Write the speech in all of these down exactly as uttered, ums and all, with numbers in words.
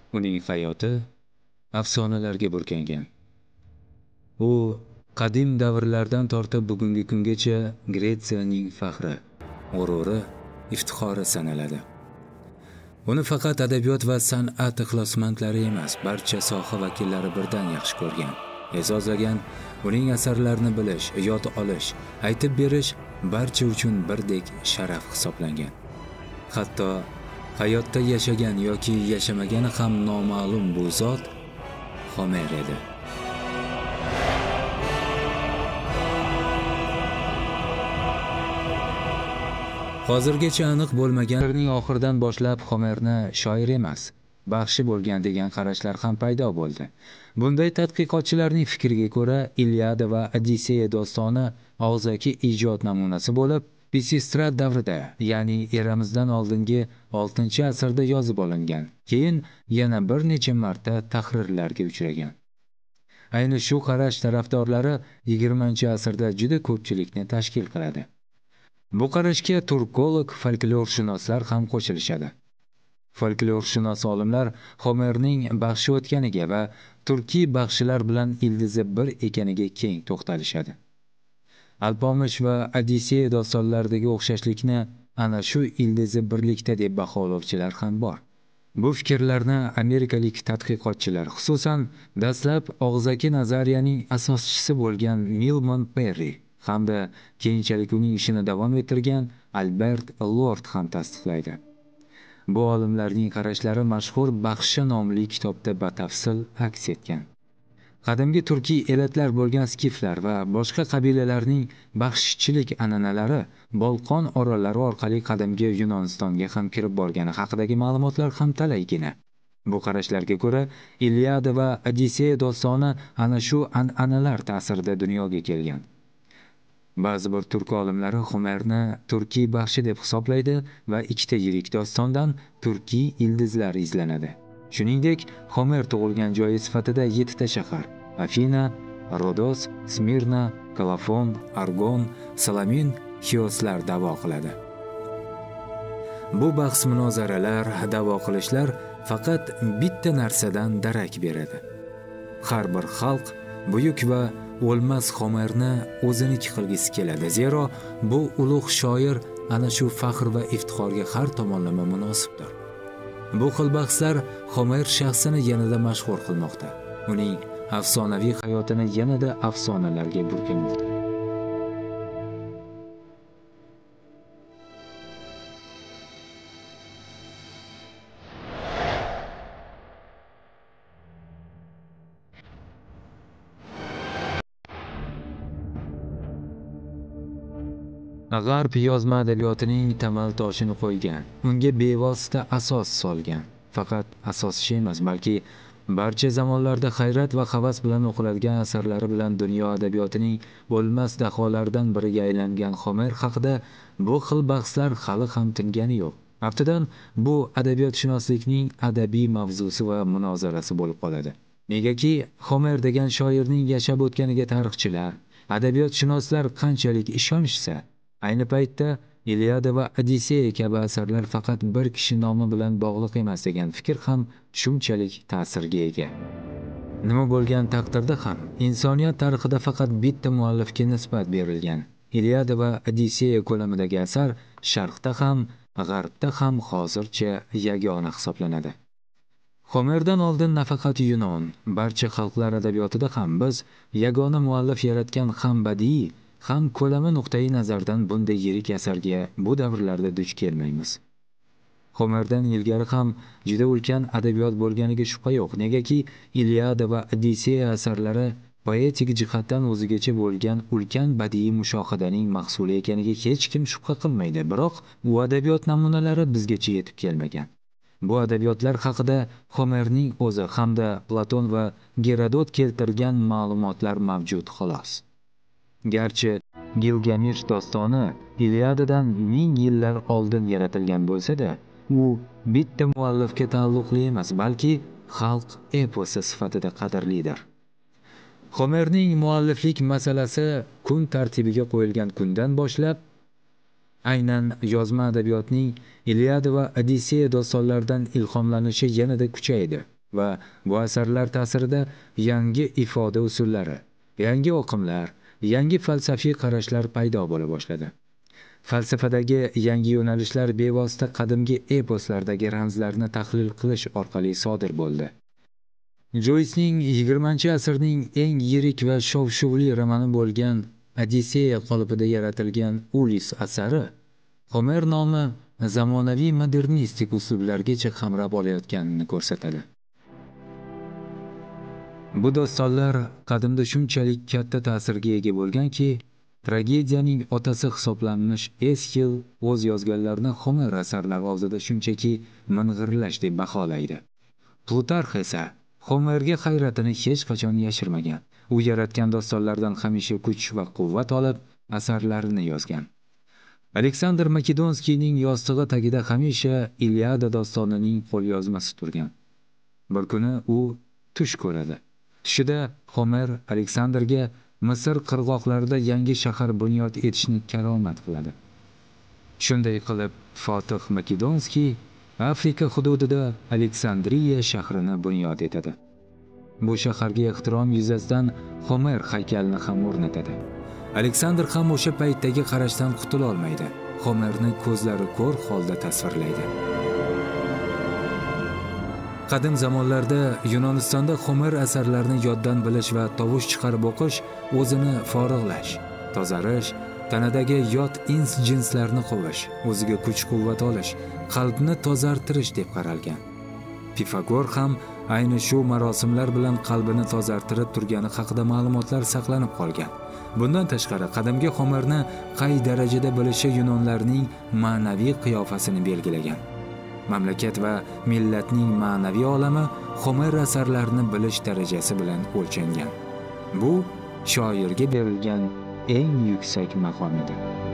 Uning hayoti afsonalarga burkangan. U qadim davrlardan tortib bugungi kungacha Gretsiyaning faxri, g'ururi, iftixori sanaladi. Uni faqat adabiyot va san'at ixlosmandlari emas, barcha soha vakillari birdan yaxshi ko'rgan, e'zozlagan. Uning asarlarini bilish, yod olish, aytib berish barcha uchun birdek sharaf hisoblangan. Hatto hayotda yashagan yoki yashamagani ham noma'lum bu zot Homer edi. Hozirgacha aniq bo'lmaganlarning oxiridan boshlab Homerni shoir emas, baxshi bo'lgan degan qarashlar ham paydo bo'ldi. Bunday tadqiqotchilarning fikriga ko'ra, Iliada va Odisseya dostoni og'zaki ijod namunasi bo'lib, Pisistrat davrida, ya'ni eramizdan oldingi oltinchi asrda yozib olingan. Keyin yana bir necha marta tahrirlarga uchragan. Ayni shu qarash tarafdorlari yigirmanchi asrda juda ko'pchilikni tashkil qiladi. Bu qarashga turkolog, folklorshunoslar ham qo'shilishadi. Folklorshunos olimlar Homerning baxshi o'tganiga va turkiy baxshilar bilan ildizi bir ekaniga keng to'xtalishadi. Alpomish va Odisseya dostonlaridagi o'xshashlikni ana shu ildizi birlikda deb baholovchilar ham bor. Bu fikrlarni amerikalik tadqiqotchilar, xususan dastlab og'zaki nazariyaning asoschisi bo'lgan Milman Perry hamda keyinchalik uning ishini davom ettirgan Albert Lord ham tasdiqlaydi. Bu olimlarning qarashlari mashhur Baxshi nomli kitobda batafsil aks etgan. Qadimgi turkiy elatlar bo'lgan skiflar va boshqa qabilalarning baxshichilik an'analari Bolqon orollari orqali qadimgi Yunonistonga ham kirib borgani haqidagi ma'lumotlar ham talaygina. Bu qarashlarga ko'ra, Iliada va Odisseya dostoni ana shu an'analar ta'sirida dunyoga kelgan. Ba'zi bir turk olimlari Homerni turkiy baxshi deb hisoblaydi va ikkita yirik dostondan turkiy ildizlar izlanadi. Shuningdek, Homer tug'ilgan joyi sifatida yettita shahar – Afina, Rodos, Smirna, Kolofon, Argon, Salamin, Xioslar da'vo qiladi. Bu bahs-munozaralar, da'vo qilishlar faqat bitta narsadan darak beradi. Har bir xalq buyuk va o'lmas Homerni o'ziniki qilgisi keladi. Zero bu ulug' shoir ana shu faxr va iftixorga har tomonlama munosibdir. Bu xil bahslar Homer shaxsini yanada mashhur qilmoqda. Uning afsonaviy hayotini yanada afsonalarga burkanmoqda. G'arb yozma adabiyotining tamal toshini qo'ygan, unga bevosita asos solgan. Faqat asoschi emas, balki barcha zamonlarda hayrat va havas bilan o'qiladigan asarlari bilan dunyo adabiyotining bo'lmas daholaridan biriga aylangan Homer haqida bu xil bahslar hali ham tingani yo'q. Aftidan bu adabiyotshunoslikning adabiy mavzusi va munozarasi bo'lib qoladi. Negaki Homer degan shoirning yashab o'tganiga tarixchilar, adabiyotshunoslar qanchalik ishonishsa, ayni paytda Iliada va Odisseya kabi asarlar faqat bir kishi nomi bilan bog'liq emas degan fikr ham shunchalik ta'sirga ega. Nima bo'lgan taqdirda ham insoniyat tarixida faqat bitta muallifga nisbat berilgan Iliada va Odisseya ko'lamidagi asar Sharqda ham, G'arbda ham hozircha yagona hisoblanadi. Homerdan oldin nafaqat Yunon, barcha xalqlar adabiyotida ham biz yagona muallif yaratgan ham badiiy ham ko'lami nuqtai nazardan bunday yirik asarga bu davrlarda duch kelmaymiz. Homerdan ilgari ham juda ulkan adabiyot bo'lganiga shubha yo'q. Negaki Iliada va Odisseya asarlari poetik jihatdan o'zigacha bo'lgan ulkan badiiy mushohadaning mahsuli ekaniga hech kim shubha qilmaydi. Biroq u adabiyot namunalari bizgacha yetib kelmagan. Bu adabiyotlar haqida Homerning o'zi hamda Platon va Gerodot keltirgan ma'lumotlar mavjud xolos. Garchi Gilgamesh dostoni Iliadadan ming yillar oldin yaratilgan bo'lsa-da, u bitta muallifga taalluqli emas, balki xalq eposi sifatida qadrlidir. Homerning mualliflik masalasi kun tartibiga qo'yilgan kundan boshlab aynan yozma adabiyotning Iliada va Odisseya dostonlaridan ilhomlanishi yanada kuchaydi. va bu asarlar ta'sirida yangi ifoda usullari, yangi oqimlar, yangi falsafiy qarashlar paydo bo'la boshladi. Falsafadagi yangi yo'nalishlar bevosita qadimgi eposlardagi ramzlarni tahlil qilish orqali sodir bo'ldi. Joysning yigirmanchi asrning eng yirik va shov-shuvli romani bo'lgan Odisseya qolipida yaratilgan Ulis asari Homer nomi zamonaviy modernistik uslublargacha qamrab olayotganini ko'rsatadi. Bu dostonlar qadimda shunchalik katta ta'sirga ega bo'lganki, tragediyaning otasi hisoblanmish Eskil o'z yozganlarini Homer asarlari oldida shunchaki ming'irlash deb baholaydi. Plutarx esa Homerga hayratini hech qachon yashirmagan. U yaratgan dostonlardan hamisha kuch va quvvat olib, asarlarini yozgan. Aleksandr Makedonskiyning yostig'i tagida hamisha Iliada dostonining qo'lyozmasi turgan. Bir kuni u tush ko'radi. Tushida Homer Aleksandrga Misr qirg'oqlarida yangi shahar bunyod etishni karomat qiladi. Shunday qilib, Fotih Makedonskiy Afrika hududida Aleksandriya shahrini bunyod etadi. Bu shaharga ehtirom yuzasidan Homer haykalini ham o'rnatadi. Aleksandr ham o'sha paytdagi qarashdan qutula olmaydi. Homerni ko'zlari ko'r holda tasvirlaydi. Qadim zamonlarda Yunonistonda Homer asarlarini yoddan bilish va tovush chiqarib o'qish o'zini forig'lash, tozarish, tanadagi yot ins jinslarni quvish, o'ziga kuch-quvvat olish, qalbni tozartirish deb qaralgan. Pifagor ham ayni shu marosimlar bilan qalbini tozartirib turgani haqida ma'lumotlar saqlanib qolgan. Bundan tashqari, qadimgi Homerni qay darajada bilishi yunonlarning ma'naviy qiyofasini belgilagan. Mamlakat va millatning ma'naviy olami Homer asarlarini bilish darajasi bilan o'lchangan. Bu shoirga berilgan eng yuksak maqom edi.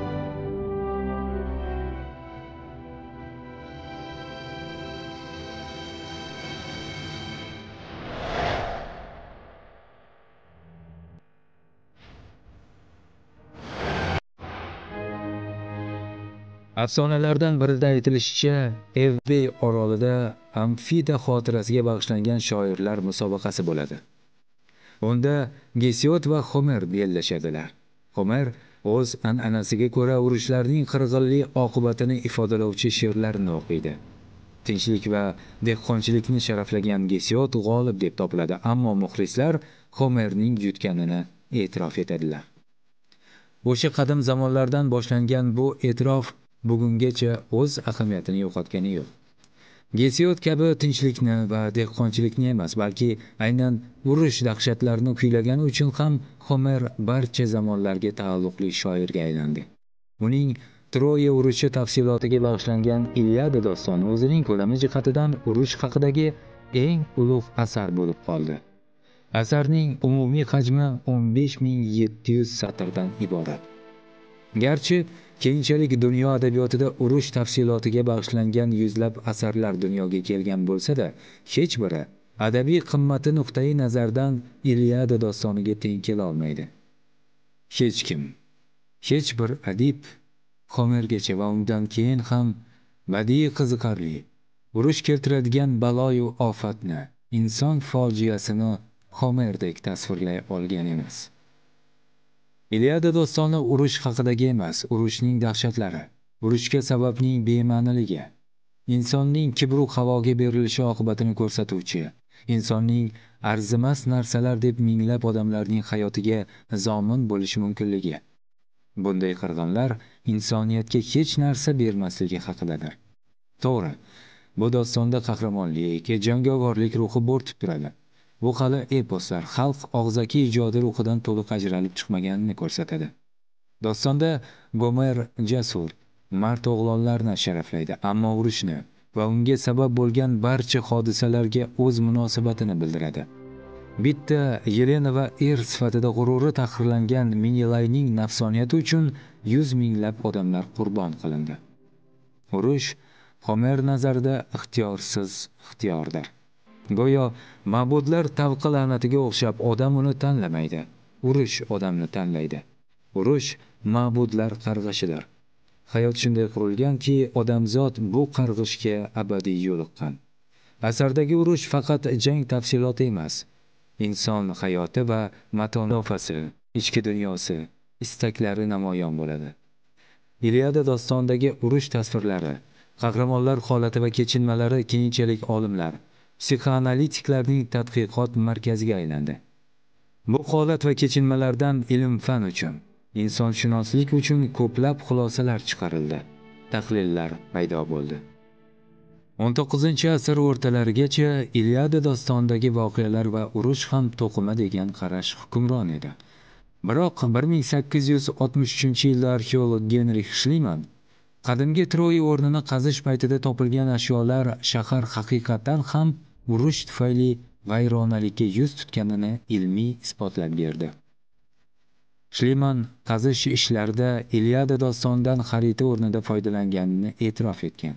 Afsonalardan birida aytilishicha, Evbey orolida Amfida xotirasiga bag'ishlangan shoirlar musobaqasi bo'ladi. Unda Gesiod va Homer bellashadilar. Homer o'z an'anasiga ko'ra urushlarning qirg'inli oqibatini ifodalovchi she'rlarni o'qiydi. Tinchlik va dehqonchilikni sharaflagan Gesiod g'olib deb topiladi, ammo muxlislar Homerning yutganini e'tirof etadilar. O'sha qadim zamonlardan boshlangan bu e'tirof bugungacha o'z ahamiyatini yo'qotgani yo'q. Gesiod kabi tinchlikni va dehqonchilikni emas, balki aynan urush dahshatlarini kuylagani uchun ham Homer barcha zamonlarga taalluqli shoirga aylandi. Uning Troya urushi tafsilotiga bag'ishlangan Iliada dostoni o'zining ko'lami jihatidan urush haqidagi eng ulug' asar bo'lib qoldi. Asarning umumiy hajmi o'n besh ming yetti yuz satrdan iborat. Garchi keyinchalik dunyo adabiyotida urush tafsilotiga bag'ishlangan yuzlab asarlar dunyoga kelgan bo'lsa-da, hech biri adabiy qimmati nuqtai nazardan Iliada dostoniga teng kela olmaydi. Hech kim, hech bir adib Homergacha va undan keyin ham badiiy qiziqarli, urush keltiradigan baloyu ofatni, inson fojiasini Homerdek tasvirlay olgan emas. Iliada dostoni urush haqidagi emas, urushning dahshatlari, urushga sababning bema'niligi, insonning kibru havoga berilishi oqibatini ko'rsatuvchi, insonning arzimas narsalar deb minglab odamlarning hayotiga zomin bo'lishi mumkinligi. Bunday qirg'inlar insoniyatga hech narsa bermasligi haqidadir. To'g'ri, bu dostonda qahramonlik, jangovarlik ruhi bo'rtib turadi. Bu hali eposlar, xalq og'zaki ijodi ruhidan to'liq ajralib chiqmaganini ko'rsatadi. Dostonda Gomer jasur, mard o'g'lonlarni sharaflaydi, ammo urushni va unga sabab bo'lgan barcha hodisalarga o'z munosabatini bildiradi. Bitta Yelena va er sifatida g'ururi tahqirlangan Minilayning nafsoniyati uchun yuz minglab odamlar qurbon qilindi. Urush Homer nazarida ixtiyorsiz ixtiyordir. Go'yo ma'budlar tavqi la'natiga o'xshab odam uni tanlamaydi. Urush odamni tanlaydi. Urush ma'budlar qarg'ishidir. Hayot shunday qurilganki, odamzod bu qarg'ishga abadiy yo'liqqan. Asardagi urush faqat jang tafsiloti emas, inson hayoti va matonofasi, ichki dunyosi, istaklari namoyon bo'ladi. Iliada dostonidagi urush tasvirlari, qahramonlar holati va kechinmalari keyinchalik olimlar, psixoanalitiklarning tadqiqot markaziga aylandi. Bu holat va kechinmalardan ilm-fan uchun, insonshunoslik uchun ko'plab xulosalar chiqarildi, tahlillar paydo bo'ldi. o'n to'qqizinchi asr o'rtalarigacha Iliada dostonidagi voqealar va urush ham to'qima degan qarash hukmron edi. Biroq bir ming sakkiz yuz oltmish uchinchi yilda arxeolog Genrix Shliman qadimgi Troy o'rnini qazish paytida topilgan ashyolar shahar haqiqatan ham urush tufayli vayronalikka yuz tutganini ilmiy isbotlab berdi. Shliman qazish ishlarida Iliada dostonidan xarita o'rnida foydalanganini e'tirof etgan.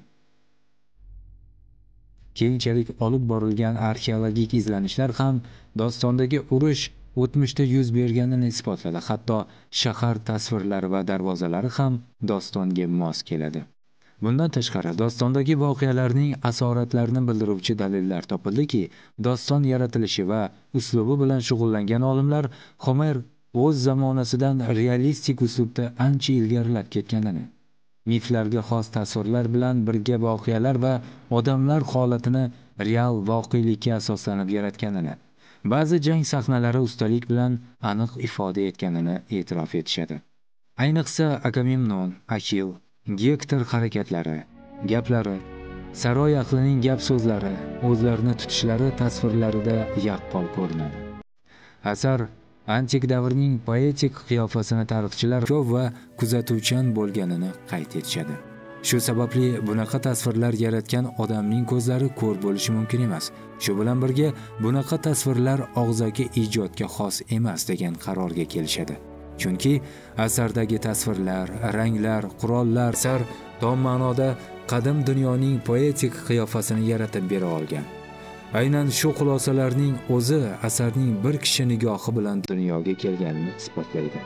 Keyinchalik olib borilgan arxeologik izlanishlar ham dostondagi urush o'tmishda yuz berganini isbotladi. Hatto shahar tasvirlari va darvozalari ham dostonga mos keladi. Bundan tashqari, dostondagi voqealarning asoratlarini bildiruvchi dalillar topildiki, doston yaratilishi va uslubi bilan shug'ullangan olimlar Homer o'z zamonasidan realistik uslubda ancha ilgarilab ketganini, miflarga xos tasvirlar bilan birga voqealar va odamlar holatini real voqelikka asoslanib yaratganini, ba'zi jang sahnalari ustalik bilan aniq ifoda etganini e'tirof etishadi. Ayniqsa Agamemnon, Akil, Gektor harakatlari, gaplari, saroy ahlining gap so'zlari, o'zlarini tutishlari tasvirlarida yaqqol ko'rinadi. Asar antik davrning poetik qiyofasini tarixchilar ko'p va kuzatuvchan bo'lganini qayd etishadi. Shu sababli bunaqa tasvirlar yaratgan odamning ko'zlari ko'r bo'lishi mumkin emas. Shu bilan birga bunaqa tasvirlar og'zaki ijodga xos emas degan qarorga kelishadi. Chunki asardagi tasvirlar, ranglar, qurollar sar tom ma'noda qadim dunyoning poetik qiyofasini yaratib bera olgan. Aynan shu xulosalarning o'zi asarning bir kishi nigohi bilan dunyoga kelganini isbotlaydi.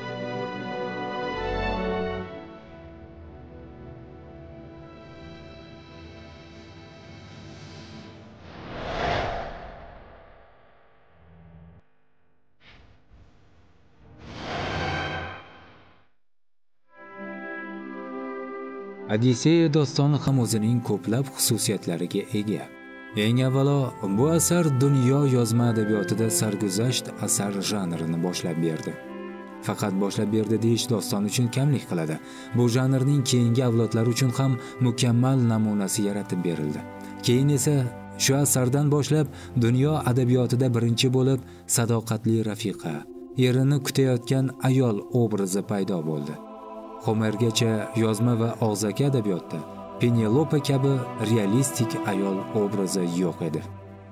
Odisseya dostoni ham o'zining ko'plab xususiyatlariga ega. Eng avvalo, bu asar dunyo yozma adabiyotida sarguzasht asar janrini boshlab berdi. Faqat boshlab berdi deyish doston uchun kamlik qiladi. Bu janrning keyingi avlodlar uchun ham mukammal namunasi yaratib berildi. Keyin esa shu asardan boshlab dunyo adabiyotida birinchi bo'lib sadoqatli rafiqa, erini kutayotgan ayol obrazi paydo bo'ldi. Homergacha yozma va og'zaki adabiyotda Penelope kabi realistik ayol obrazi yo'q edi.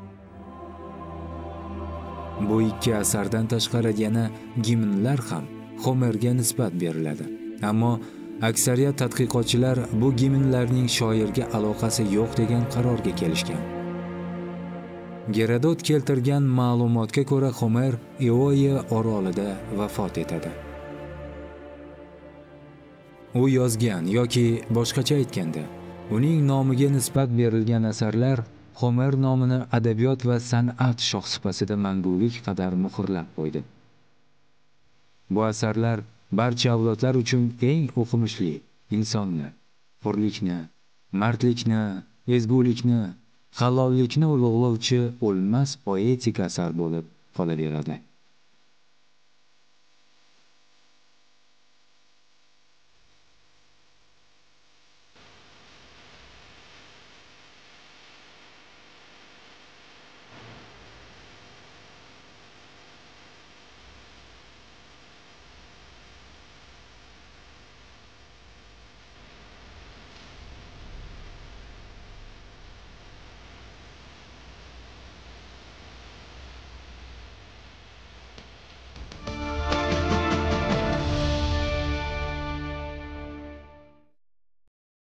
Bu ikki asardan tashqari yana gimnlar ham Homerga nisbat beriladi. Ammo aksariyat tadqiqotchilar bu gimnlarning shoirga aloqasi yo'q degan qarorga kelishgan. Gerodot keltirgan ma'lumotga ko'ra Homer Ioya orolida vafot etadi. U yozgan yoki boshqacha aytganda, uning nomiga nisbat berilgan asarlar Homer nomini adabiyot va san'at shohsupasida mangulik qadar muhrlab qo'ydi. Bu asarlar barcha avlodlar uchun eng o'qimishli, insonni, hurlikni, mardlikni, ezgulikni, halollikni ulug'lovchi o'lmas poetik asar bo'lib qolaveradi.